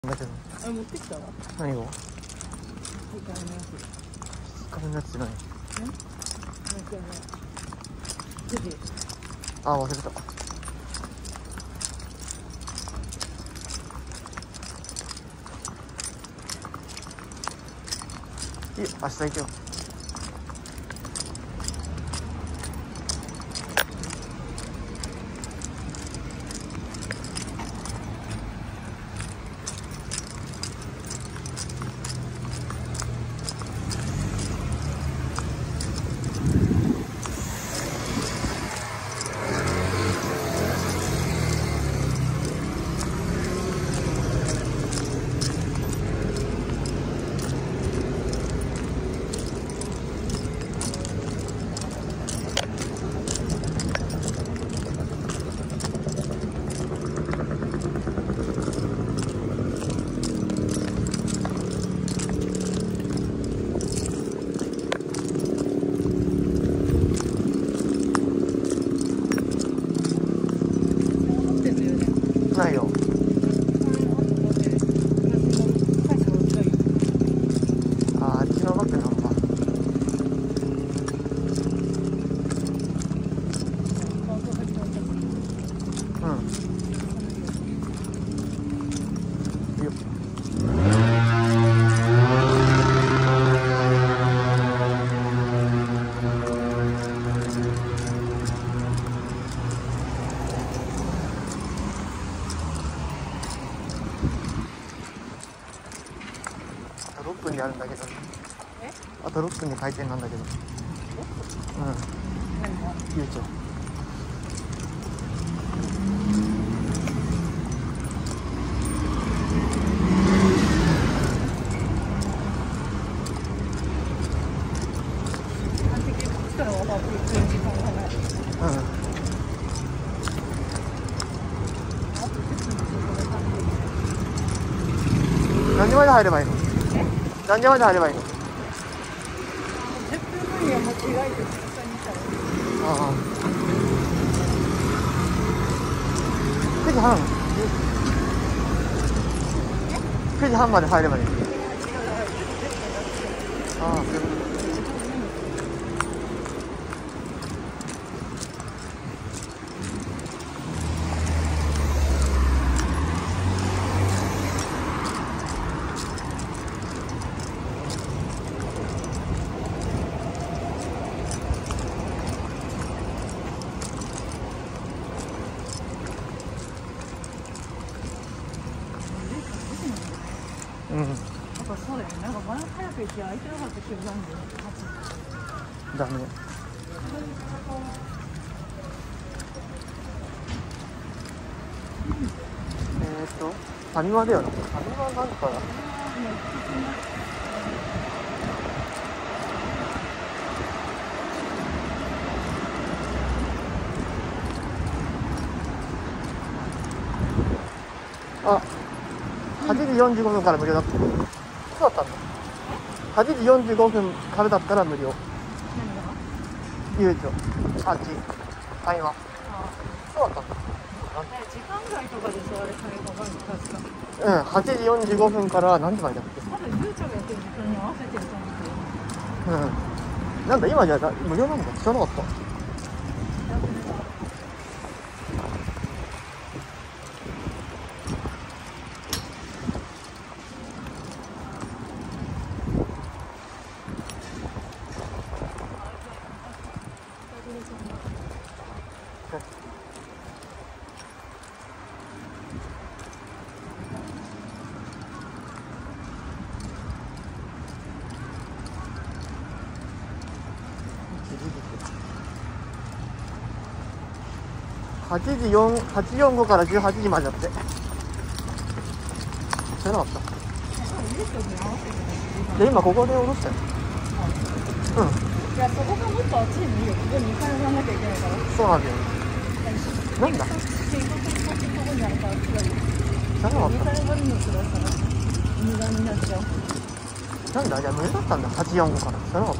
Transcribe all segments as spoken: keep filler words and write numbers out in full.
だけど。 あれ持ってきたわ。 何が？ いいかのやつ。 壁のやつじゃない。 ん？なんかね。くじ。 あ、忘れた。いい、明日行けよ。ないよ。あ、あっちのバッグなんだ。うん。いいよ。あとろっぷんであるんだけど。 え？ あとろっぷんで開店なんだけど。うん。 何が？ ゆうちゃん。うん。何時まで入ればいいの？ え？ 何時まで入ればいいの？ じゅっぷんまえには間違えて実際にしたら。 ああ。くじはん。くじはんまで入ればいい。ああ。うん。 やっぱそうだよね。なんか前早く行って空いてなかった気がするんだよね。 だね。えーっと、ファミマだよな。ファミマなんかな。あ、はちじよんじゅうごふんから無料だった。そうだったんだ。はちじよんじゅうごふんからだったら無料。ゆうちょ。あっち。ファミマ。そうだったんだ。 時間外とかでしょ、あれ、最後、確か。 うん、はちじよんじゅうごふんから何時までだっけ？ 多分、ゆうちゃんがやってる時間に合わせてると思う。 うん。なんだ、今じゃ無料なんだ。知らなかった。はちじよん、はちよんごからじゅうはちじまでだって。知らなかった。で、今ここで降ろしたよ。うん。 いや、そこがもっと暑いのいいよ。ここにかい上がらなきゃいけないから。 そうなんだよ。なんだ。 ここにあるから、すごい。 知らなかっにかい上がるのくらいから、無駄になっちゃう。 た。なんだ、じゃあ無料だったんだ。はちよんごから。知らなかった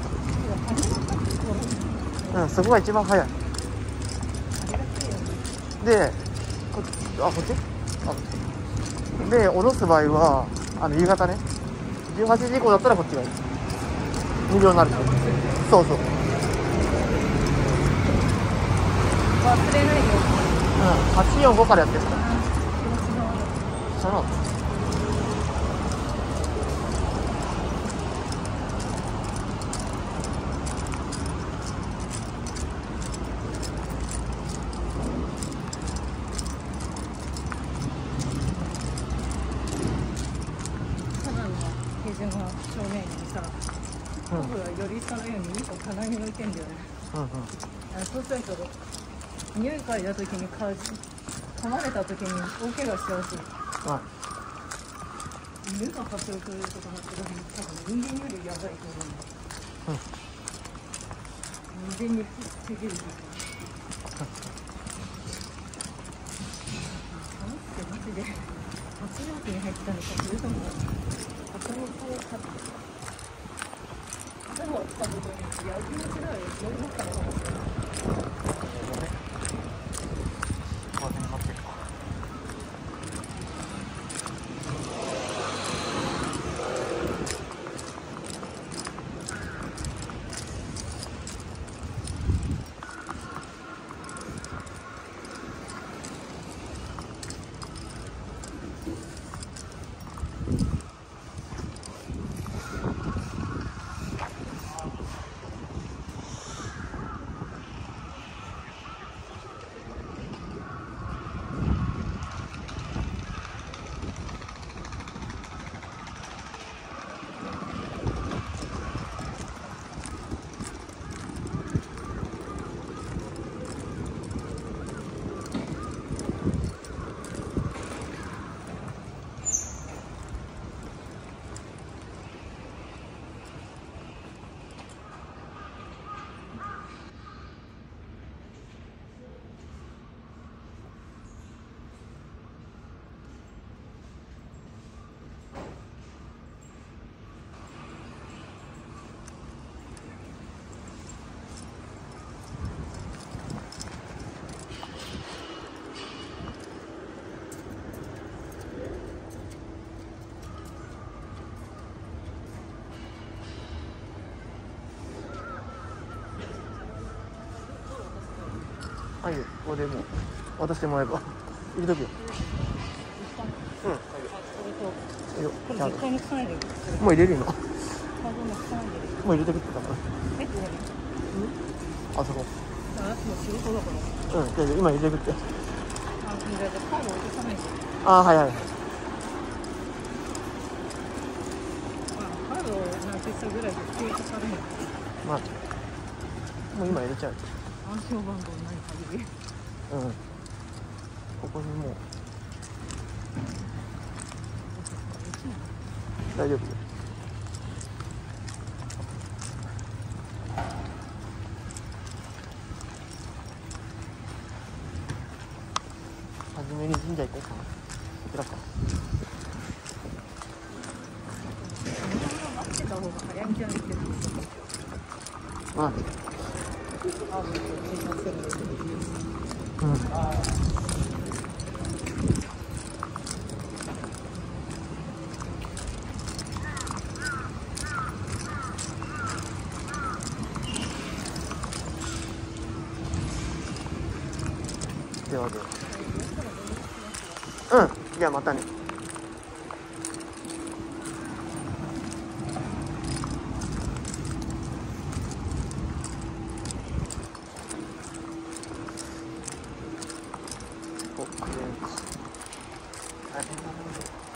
。うん、そこが一番早い。で、こあ、こっち？あ、 で降ろす場合はあの夕方ねじゅうはちじ以降だったらこっちがいい無料になる。そうそう、うん、 忘れないよ。 はちよんごからやってるからその手順は正面にさ、僕がより下のように一個棚に置いてんだよね。 うんうん、 あそうすると匂い嗅いだ時にか噛まれた時に大怪我しちゃうし、 はい、 犬が発症するとかなってる多分人間よりやばいと思う、うん、人間に防げるしマジで発情期に入ったのか、それとも発症を買って頭をつかむことにやる気持ちだよ、やりますからはい、ここでもう渡してもらえば入れとくよ。うん、いいよ。 これ絶対に使わないで。 もう入れるの。もカードも使わないで。 う入れてくってたから。 え、どこに？ あそこ。 あ、もう仕事だから。 うん、じゃあ今入れてくって。 あ、じゃあカード置いてかないで。 あ、はいはい。 あ、カードをなくしたぐらいで消えてされない。 まあ、もう今入れちゃう。 暗証番号ない限り。 うん。ここにもう大丈夫。初めに神社行こうかな。こちらか。 待ってた方が早いんじゃないけど。 まあ。 あ、 うん。ではでは。うん、じゃあまたね。お、これか。大変だな。